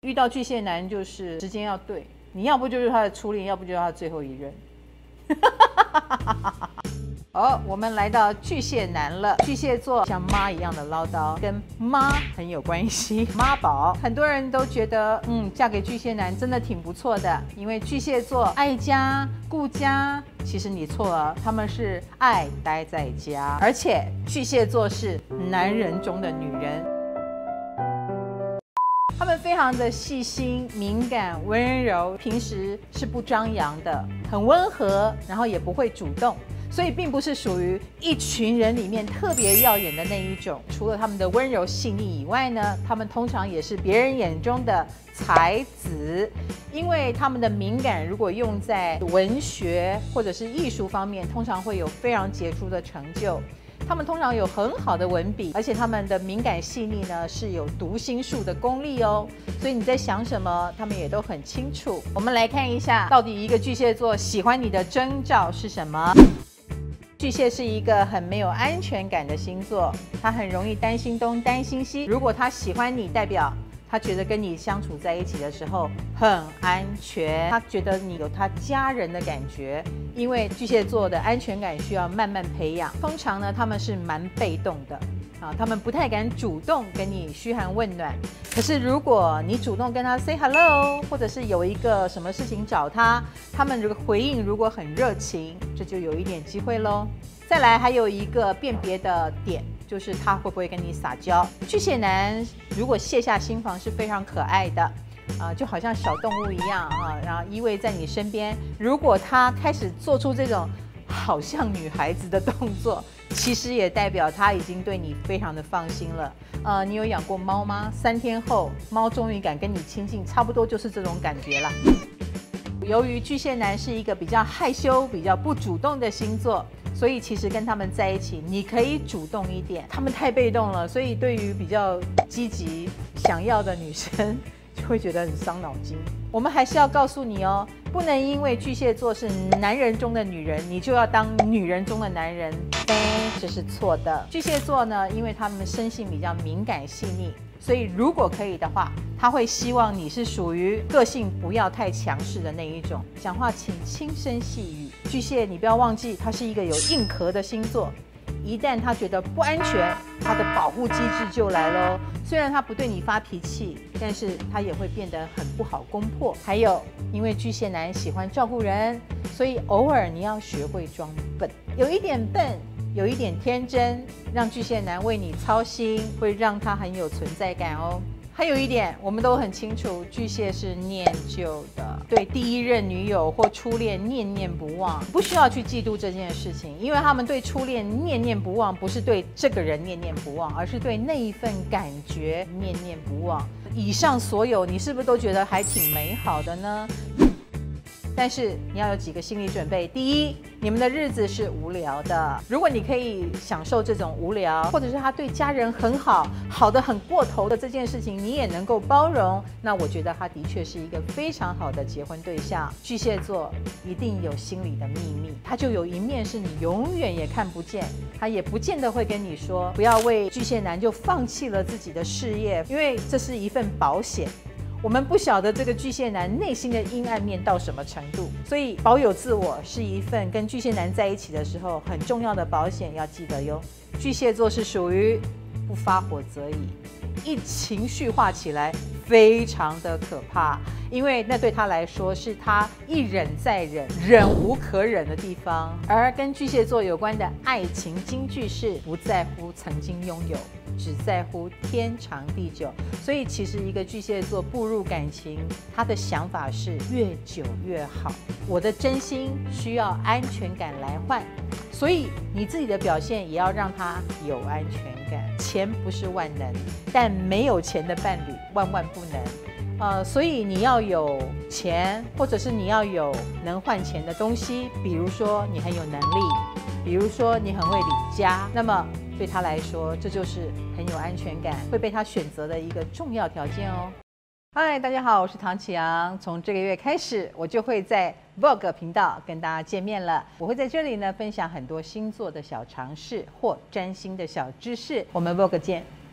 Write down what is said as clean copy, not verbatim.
遇到巨蟹男就是时间要对，你要不就是他的初恋，要不就是他的最后一任。好，我们来到巨蟹男了。巨蟹座像妈一样的唠叨，跟妈很有关系。妈宝，很多人都觉得，嫁给巨蟹男真的挺不错的，因为巨蟹座爱家顾家。其实你错了，他们是爱待在家，而且巨蟹座是男人中的女人。他们非常的细心、敏感、温柔，平时是不张扬的，很温和，然后也不会主动。所以并不是属于一群人里面特别耀眼的那一种。除了他们的温柔细腻以外呢，他们通常也是别人眼中的才子，因为他们的敏感如果用在文学或者是艺术方面，通常会有非常杰出的成就。他们通常有很好的文笔，而且他们的敏感细腻呢是有读心术的功力哦。所以你在想什么，他们也都很清楚。我们来看一下，到底一个巨蟹座喜欢你的征兆是什么？巨蟹是一个很没有安全感的星座，他很容易担心东担心西。如果他喜欢你，代表他觉得跟你相处在一起的时候很安全，他觉得你有他家人的感觉。因为巨蟹座的安全感需要慢慢培养，通常呢他们是蛮被动的他们不太敢主动跟你嘘寒问暖。可是如果你主动跟他 say hello， 或者是有一个什么事情找他，他们这个回应如果很热情，这就有一点机会咯。再来还有一个辨别的点，就是他会不会跟你撒娇。巨蟹男如果卸下心防是非常可爱的就好像小动物一样然后依偎在你身边。如果他开始做出这种好像女孩子的动作，其实也代表他已经对你非常的放心了。你有养过猫吗？3天后，猫终于敢跟你亲近，差不多就是这种感觉啦。由于巨蟹男是一个比较害羞、比较不主动的星座，所以其实跟他们在一起，你可以主动一点。他们太被动了，所以对于比较积极想要的女生，就会觉得很伤脑筋。我们还是要告诉你哦，不能因为巨蟹座是男人中的女人，你就要当女人中的男人，这是错的。巨蟹座呢，因为他们生性比较敏感细腻，所以如果可以的话，他会希望你是属于个性不要太强势的那一种，讲话请轻声细语。巨蟹，你不要忘记，他是一个有硬壳的星座。一旦他觉得不安全，他的保护机制就来咯。虽然他不对你发脾气，但是他也会变得很不好攻破。还有，因为巨蟹男喜欢照顾人，所以偶尔你要学会装笨，有一点笨，有一点天真，让巨蟹男为你操心，会让他很有存在感哦。还有一点，我们都很清楚，巨蟹是念旧的，对第一任女友或初恋念念不忘，不需要去嫉妒这件事情，因为他们对初恋念念不忘，不是对这个人念念不忘，而是对那一份感觉念念不忘。以上所有，你是不是都觉得还挺美好的呢？但是你要有几个心理准备。第一，你们的日子是无聊的。如果你可以享受这种无聊，或者是他对家人很好，好的很过头的这件事情，你也能够包容，那我觉得他的确是一个非常好的结婚对象。巨蟹座一定有心里的秘密，他就有一面是你永远也看不见，他也不见得会跟你说。不要为巨蟹男就放弃了自己的事业，因为这是一份保险。我们不晓得这个巨蟹男内心的阴暗面到什么程度，所以保有自我是一份跟巨蟹男在一起的时候很重要的保险，要记得哟。巨蟹座是属于不发火则已，一情绪化起来非常的可怕，因为那对他来说是他一忍再忍，忍无可忍的地方。而跟巨蟹座有关的爱情金句是不在乎曾经拥有，只在乎天长地久。所以其实一个巨蟹座步入感情，他的想法是越久越好。我的真心需要安全感来换，所以你自己的表现也要让他有安全感。钱不是万能，但没有钱的伴侣万万不能。所以你要有钱，或者是你要有能换钱的东西，比如说你很有能力，比如说你很会理家，那么对他来说，这就是很有安全感，会被他选择的一个重要条件哦。嗨，大家好，我是唐启阳。从这个月开始，我就会在 Vogue 频道跟大家见面了。我会在这里呢分享很多星座的小常识或占星的小知识。我们 Vogue 见。